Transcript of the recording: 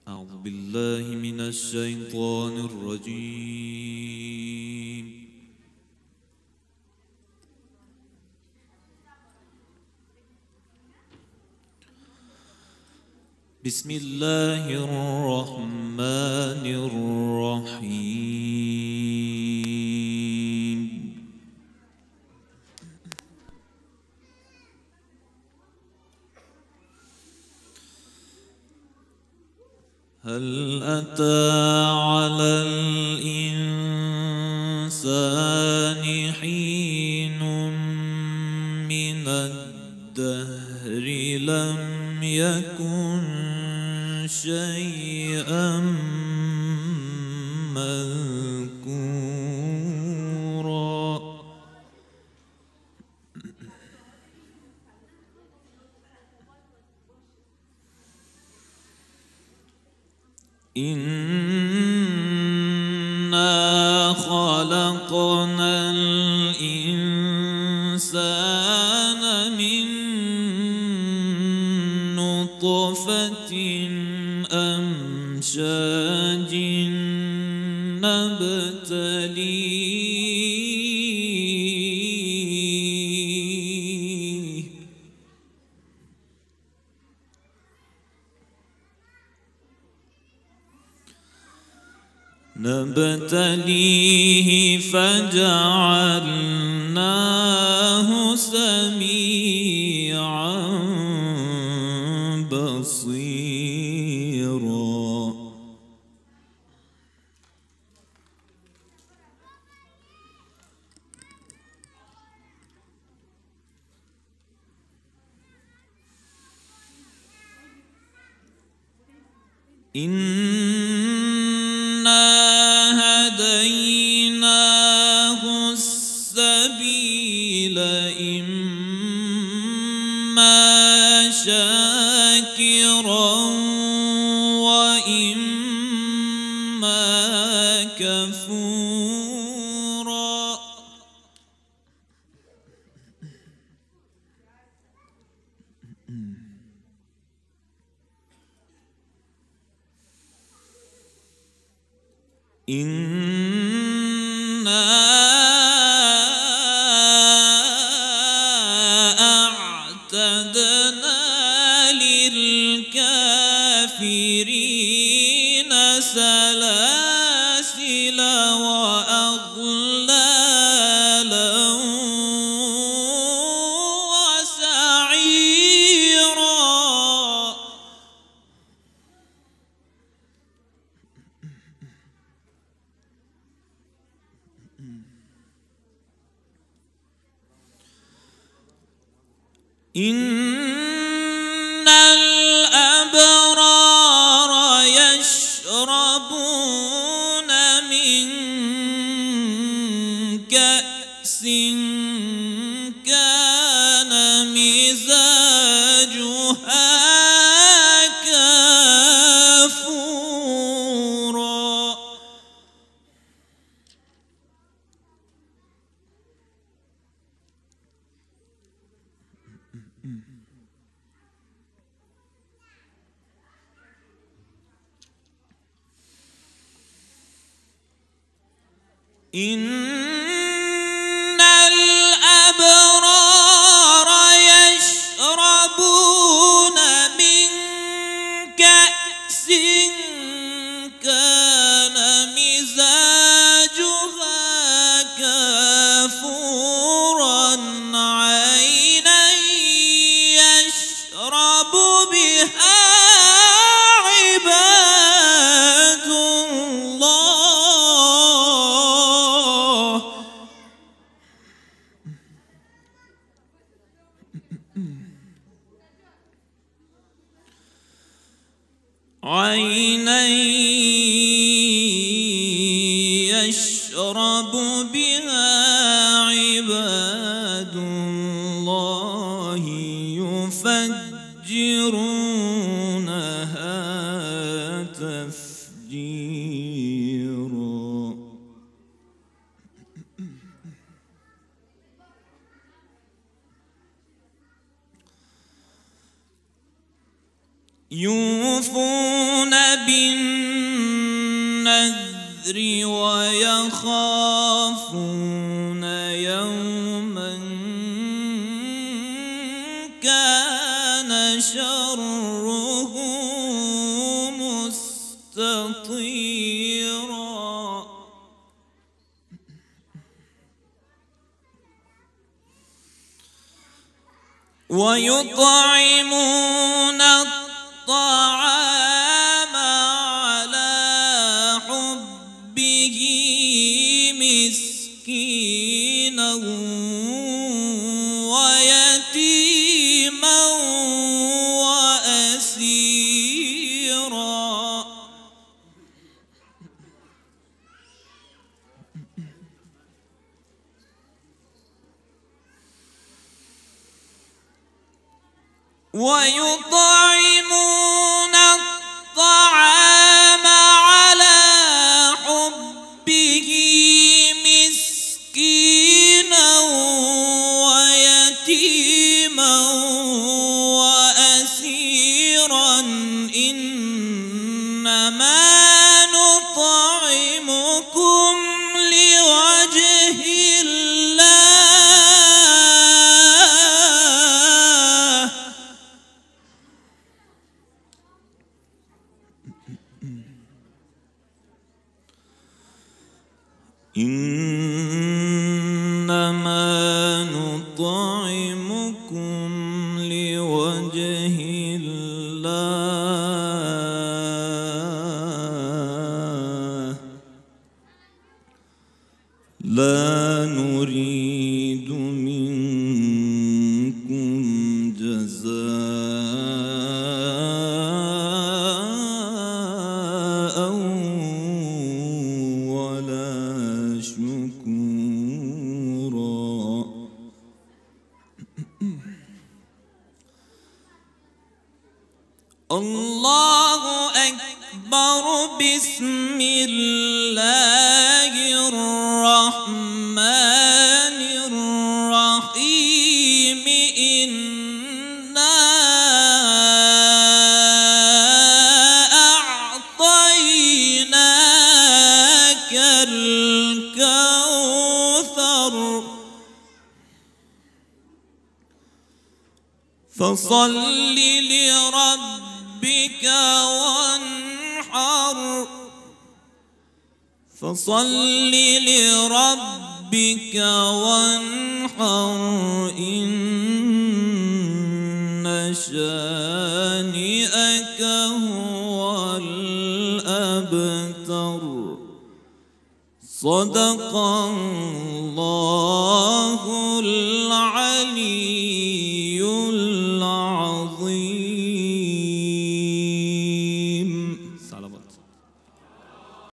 أعوذ بالله من الشيطان الرجيم. بسم الله الرحمن الرحيم. هل أتى على الإنسان حين من الدهر لم يكن شيئا مذكورا. إنا خلقنا الإنسان من نطفة أمشاج نبتليه فجعلناه سميعا بصيرا. هديناه السبيل إما شاكرا وإما كفورا. إنا أعتدنا للكافرين سلاسل وأغلالا وسعيرا. إن الأبرار يشربون من كأس كان مزاجها كافورا. إن الأبرار يشربون من كأس كان مزاجها كافورا عينا يشرب بها عباد الله. عينا يشرب بها عباد الله يفجرونها تفجيرا. يوفون النذر ويخافون يوما كان شره مستطيرا ويطعمون الطعام على حبه مسكينا ويتيما وأسيرا ويطعمون الطعام على حبه مسكينا ويتيما وأسيرا إنما نطعمكم لوجه الله إنما نطعمكم لوجه الله لا نريد منكم جزاء ولا شكورا الله أكبر بسم الله الرحمن الرحيم إنا أعطيناك الكوثر فصل لربك وانحر فصل لربك وانحر إن شانئك هو الأبتر صدق الله العلي العظيم.